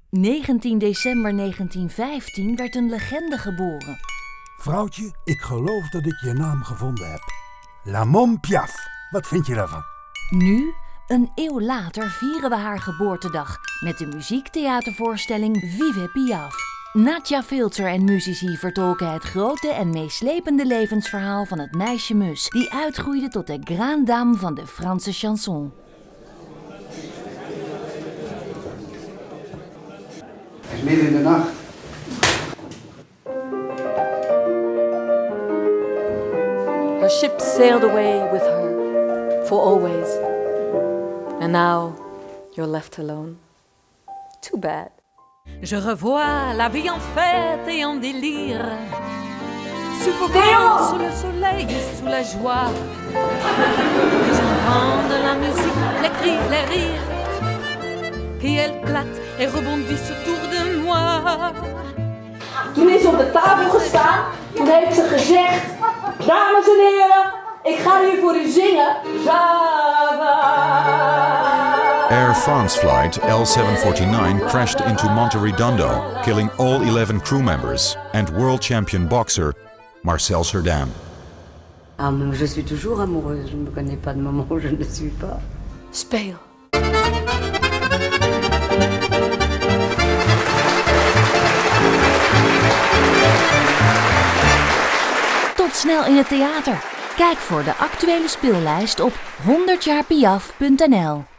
19 december 1915 werd een legende geboren. Vrouwtje, ik geloof dat ik je naam gevonden heb. La Mom Piaf. Wat vind je daarvan? Nu, een eeuw later, vieren we haar geboortedag met de muziektheatervoorstelling Vive Piaf. Nadja Filter en muzici vertolken het grote en meeslepende levensverhaal van het meisje Mus, die uitgroeide tot de grande dame van de Franse chanson. Het is midden in de nacht. Her ship sailed away with her for always. And now you're left alone. Too bad. Je revois la vie en fête et en délire, suffoquant sous le soleil et sous la joie. Que j'entende la musique, les cris, les rires, qui éclatent et rebondissent autour de moi. Toen is ze op de tafel gestaan, toen heeft ze gezegd: dames en heren, ik ga hier voor u zingen. Air France flight L749 crashed into Monteredondo, killing all 11 crew members and world champion boxer Marcel Cerdan. Ah, je suis toujours amoureuse, je ne me connais pas de moment où je ne le suis pas. Speel. Tot snel in het theater. Kijk voor de actuele speellijst op 100jaarpiaf.nl.